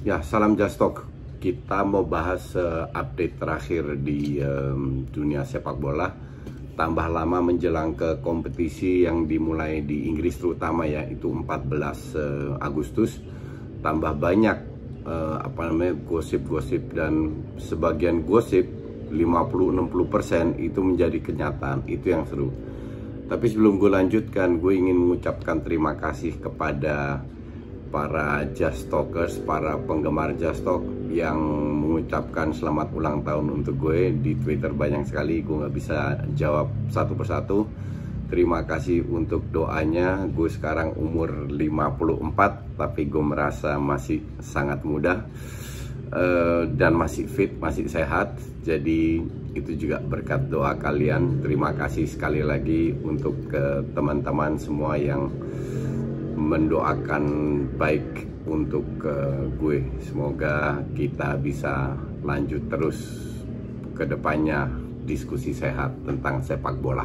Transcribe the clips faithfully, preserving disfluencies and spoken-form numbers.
Ya, salam Just Talk. Kita mau bahas uh, update terakhir di um, dunia sepak bola. Tambah lama menjelang ke kompetisi yang dimulai di Inggris terutama ya, itu empat belas uh, Agustus. Tambah banyak uh, apa namanya gosip-gosip, dan sebagian gosip lima puluh sampai enam puluh persen itu menjadi kenyataan. Itu yang seru. Tapi sebelum gue lanjutkan, gue ingin mengucapkan terima kasih kepada para Just Talkers, para penggemar Just Talk yang mengucapkan selamat ulang tahun untuk gue di Twitter. Banyak sekali, gue nggak bisa jawab satu persatu. Terima kasih untuk doanya. Gue sekarang umur lima puluh empat, tapi gue merasa masih sangat muda uh, dan masih fit, masih sehat. Jadi itu juga berkat doa kalian. Terima kasih sekali lagi untuk uh, teman-teman semua yang mendoakan baik untuk uh, gue. Semoga kita bisa lanjut terus ke depannya diskusi sehat tentang sepak bola.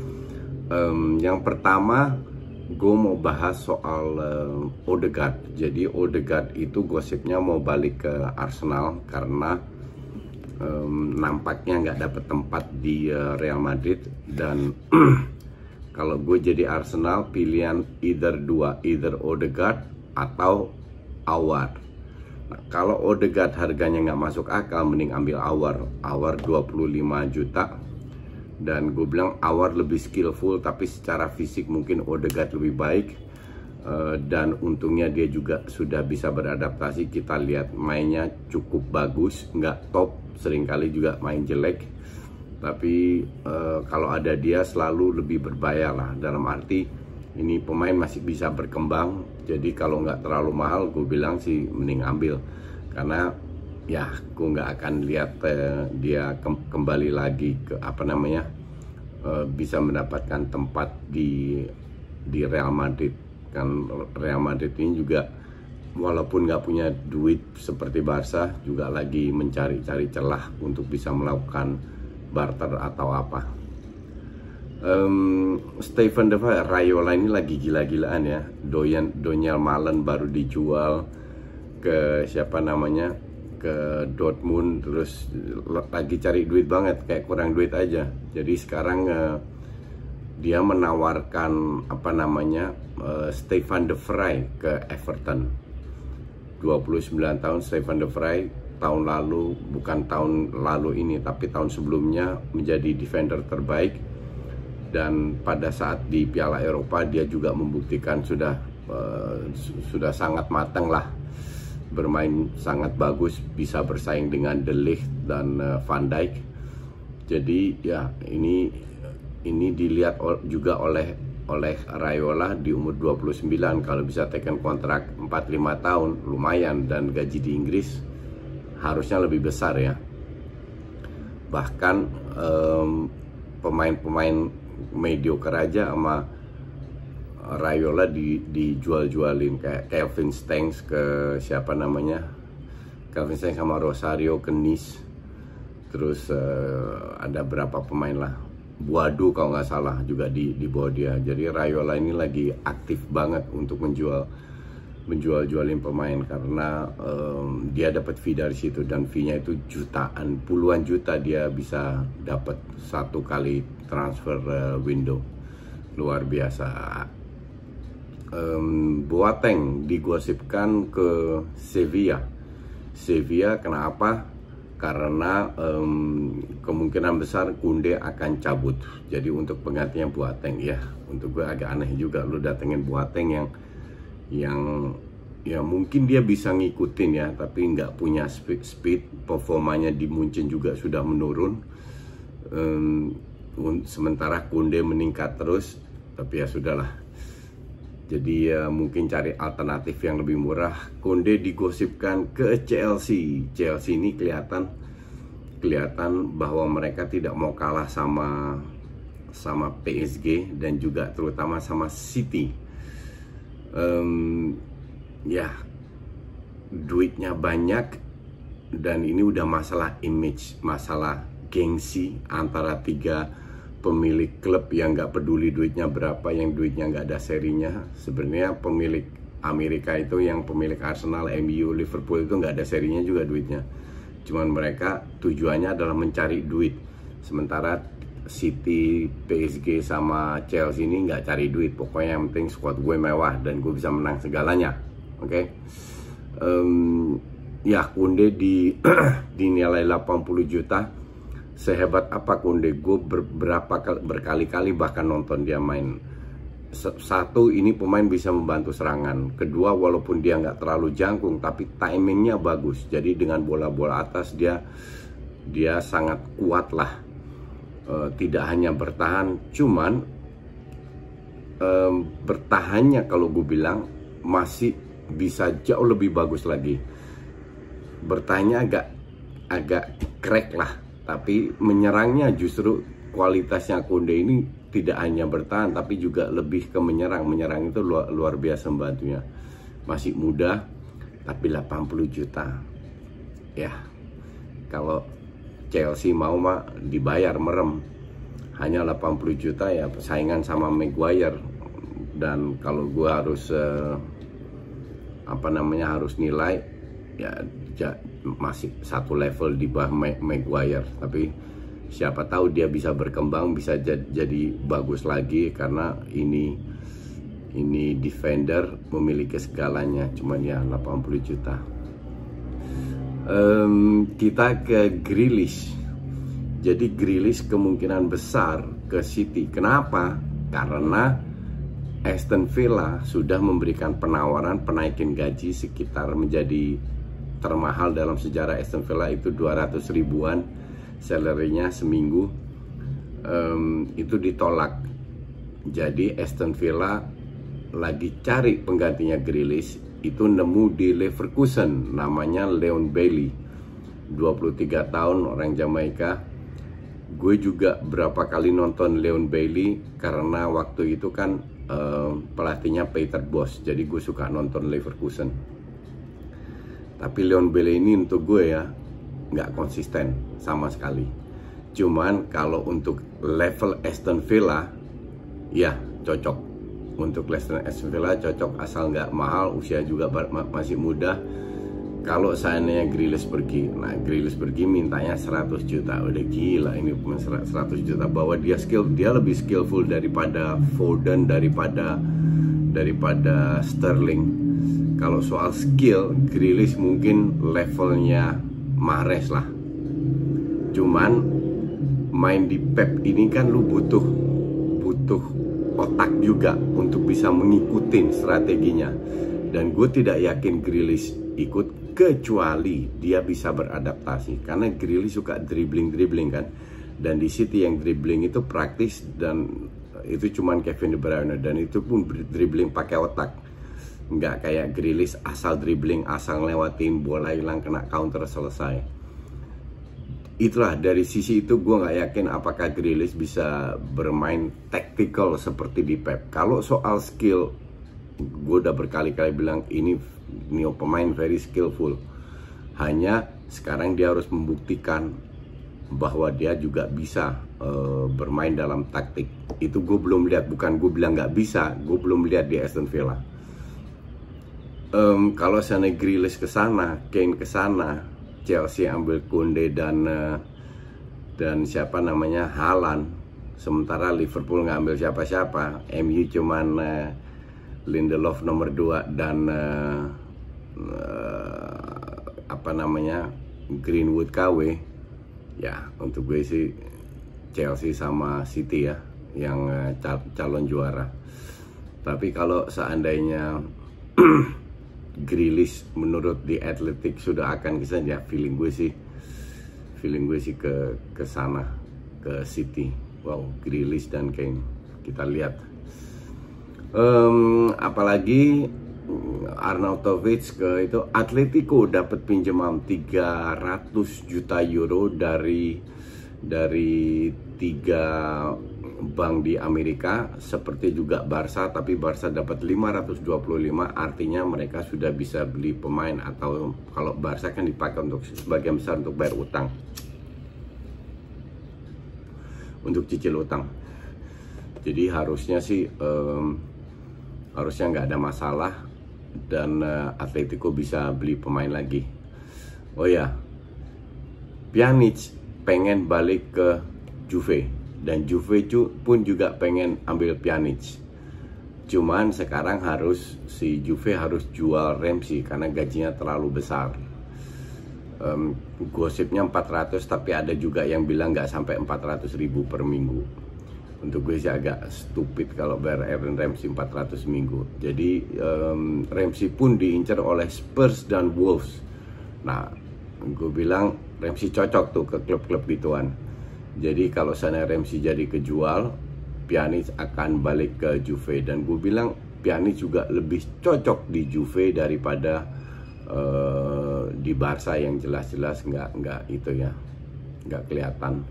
Um, yang pertama, gue mau bahas soal uh, Odegaard. Jadi Odegaard itu gosipnya mau balik ke Arsenal karena um, nampaknya nggak dapet tempat di uh, Real Madrid. Dan kalau gue jadi Arsenal, pilihan either dua, either Odegaard atau Aouar. Nah, kalau Odegaard harganya nggak masuk akal, mending ambil Aouar. Aouar dua puluh lima juta. Dan gue bilang Aouar lebih skillful, tapi secara fisik mungkin Odegaard lebih baik. Uh, dan untungnya dia juga sudah bisa beradaptasi. Kita lihat mainnya cukup bagus, nggak top, seringkali juga main jelek. Tapi uh, kalau ada dia selalu lebih berbahaya lah. Dalam arti ini pemain masih bisa berkembang. Jadi kalau nggak terlalu mahal, gue bilang sih mending ambil. Karena ya gue nggak akan lihat uh, dia ke kembali lagi ke apa namanya uh, bisa mendapatkan tempat di di Real Madrid. Kan Real Madrid ini juga walaupun nggak punya duit seperti Barca, juga lagi mencari-cari celah untuk bisa melakukan barter atau apa. um, Stephen De Vrij, Raiola ini lagi gila-gilaan ya. Doyan Donyell Malen baru dijual ke siapa namanya, ke Dortmund. Terus lagi cari duit banget, kayak kurang duit aja. Jadi sekarang uh, dia menawarkan apa namanya uh, Stephen De Vrij ke Everton. Dua puluh sembilan tahun Stephen De Vrij. Tahun lalu, bukan tahun lalu ini, tapi tahun sebelumnya menjadi defender terbaik. Dan pada saat di Piala Eropa dia juga membuktikan sudah uh, sudah sangat matang lah, bermain sangat bagus, bisa bersaing dengan De Ligt dan uh, Van Dijk. Jadi ya ini ini dilihat juga oleh oleh Raiola di umur dua puluh sembilan. Kalau bisa tekan kontrak empat lima tahun lumayan, dan gaji di Inggris harusnya lebih besar ya. Bahkan pemain-pemain um, mediocre aja sama Raiola di, dijual-jualin, kayak Calvin Stengs ke siapa namanya, Calvin Stengs sama Rosario ke Nice. Terus uh, ada berapa pemain lah, Buadu kalau nggak salah juga di, di bawah dia. Jadi Raiola ini lagi aktif banget untuk menjual menjual-jualin pemain karena um, dia dapat fee dari situ, dan fee-nya itu jutaan, puluhan juta dia bisa dapat satu kali transfer uh, window. Luar biasa. um, Boateng digosipkan ke Sevilla. Sevilla kenapa? Karena um, kemungkinan besar Koundé akan cabut. Jadi untuk penggantinya Boateng, ya untuk gue agak aneh juga lu datengin Boateng yang yang ya mungkin dia bisa ngikutin ya, tapi nggak punya speed, speed performanya di Munchen juga sudah menurun. um, sementara Koundé meningkat terus, tapi ya sudahlah. Jadi ya mungkin cari alternatif yang lebih murah. Koundé digosipkan ke Chelsea. Chelsea ini kelihatan kelihatan bahwa mereka tidak mau kalah sama sama P S G dan juga terutama sama City. Um, ya duitnya banyak, dan ini udah masalah image, masalah gengsi antara tiga pemilik klub yang nggak peduli duitnya berapa, yang duitnya nggak ada serinya. Sebenarnya pemilik Amerika itu yang pemilik Arsenal, M U, Liverpool itu nggak ada serinya juga duitnya. Cuman mereka tujuannya adalah mencari duit. Sementara City, P S G sama Chelsea ini nggak cari duit. Pokoknya yang penting squad gue mewah dan gue bisa menang segalanya. Oke. Okay? Um, ya Koundé di dinilai delapan puluh juta. Sehebat apa Koundé? Gue beberapa kali, berkali-kali bahkan nonton dia main. Satu, ini pemain bisa membantu serangan. Kedua, walaupun dia nggak terlalu jangkung, tapi timingnya bagus. Jadi dengan bola-bola atas dia dia sangat kuat lah. E, tidak hanya bertahan, cuman e, bertahannya kalau gue bilang masih bisa jauh lebih bagus lagi. Bertahannya agak agak crack lah. Tapi menyerangnya justru kualitasnya Koundé ini tidak hanya bertahan tapi juga lebih ke menyerang. Menyerang itu luar, luar biasa membantunya. Masih muda tapi delapan puluh juta. Ya, kalau Chelsea mau mah dibayar merem. Hanya delapan puluh juta ya persaingan sama Maguire. Dan kalau gua harus uh, apa namanya harus nilai ya masih satu level di bawah Maguire, tapi siapa tahu dia bisa berkembang, bisa jadi bagus lagi karena ini ini defender memiliki segalanya. Cuman ya delapan puluh juta. Um, kita ke Grealish. Jadi Grealish kemungkinan besar ke City. Kenapa? Karena Aston Villa sudah memberikan penawaran penaikin gaji sekitar menjadi termahal dalam sejarah Aston Villa, itu dua ratus ribuan salary-nya seminggu. Um, itu ditolak. Jadi Aston Villa lagi cari penggantinya Grealish. Itu nemu di Leverkusen, namanya Leon Bailey, dua puluh tiga tahun, orang Jamaika. Gue juga berapa kali nonton Leon Bailey karena waktu itu kan uh, pelatihnya Peter Bosz. Jadi gue suka nonton Leverkusen. Tapi Leon Bailey ini untuk gue ya nggak konsisten sama sekali. Cuman kalau untuk level Aston Villa ya cocok. Untuk level Aston Villa cocok asal nggak mahal, usia juga masih muda. Kalau seandainya Grealish pergi, nah Grealish pergi mintanya seratus juta. Udah gila ini pemain seratus juta. Bahwa dia skill, dia lebih skillful daripada Foden, daripada daripada Sterling. Kalau soal skill, Grealish mungkin levelnya Mahrez lah. Cuman main di Pep ini kan lu butuh butuh otak juga untuk bisa mengikuti strateginya. Dan gue tidak yakin Grealish ikut kecuali dia bisa beradaptasi. Karena Grealish suka dribbling-dribbling kan. Dan di City yang dribbling itu praktis dan itu cuman Kevin De Bruyne. Dan itu pun dribbling pakai otak. Nggak kayak Grealish asal dribbling, asal lewatin bola hilang kena counter selesai. Itulah dari sisi itu gue nggak yakin apakah Grealish bisa bermain tactical seperti di Pep. Kalau soal skill, gue udah berkali-kali bilang ini ini pemain very skillful. Hanya sekarang dia harus membuktikan bahwa dia juga bisa uh, bermain dalam taktik. Itu gue belum lihat, bukan gue bilang nggak bisa, gue belum lihat di Aston Villa. Um, kalau sana Grealish ke sana, Kane ke sana, Chelsea ambil Koundé dan uh, dan siapa namanya Haaland, sementara Liverpool ngambil siapa-siapa. M U cuman uh, Lindelof nomor dua dan uh, uh, apa namanya Greenwood K W. Ya untuk gue sih Chelsea sama City ya yang uh, cal calon juara. Tapi kalau seandainya Grealish menurut The Athletic sudah akan ke sana, ya feeling gue sih feeling gue sih ke ke sana, ke City. Wow, Grealish dan Kane kita lihat. Um, apalagi Arnautovic ke itu Atletico dapat pinjaman tiga ratus juta euro dari dari tiga bank di Amerika, seperti juga Barca, tapi Barca dapat lima ratus dua puluh lima, artinya mereka sudah bisa beli pemain. Atau kalau Barca kan dipakai untuk sebagian besar untuk bayar utang, untuk cicil utang. Jadi harusnya sih um, harusnya nggak ada masalah dan uh, Atletico bisa beli pemain lagi. Oh ya, Pjanic pengen balik ke Juve dan Juve pun juga pengen ambil Pjanic. Cuman sekarang harus si Juve harus jual Ramsey karena gajinya terlalu besar. Um, gosipnya empat ratus, tapi ada juga yang bilang nggak sampai empat ratus ribu per minggu. Untuk gue sih agak stupid kalau bayar Aaron Ramsey empat ratus minggu. Jadi um, Ramsey pun diincar oleh Spurs dan Wolves. Nah, gue bilang Ramsey cocok tuh ke klub-klub gituan. Jadi kalau sana Ramsey jadi kejual, Pjanic akan balik ke Juve. Dan gue bilang Pjanic juga lebih cocok di Juve daripada uh, di Barca yang jelas-jelas nggak nggak itu ya, nggak kelihatan.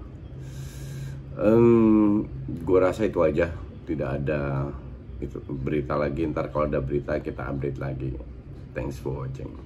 Um, gue rasa itu aja, tidak ada itu berita lagi. Ntar kalau ada berita kita update lagi. Thanks for watching.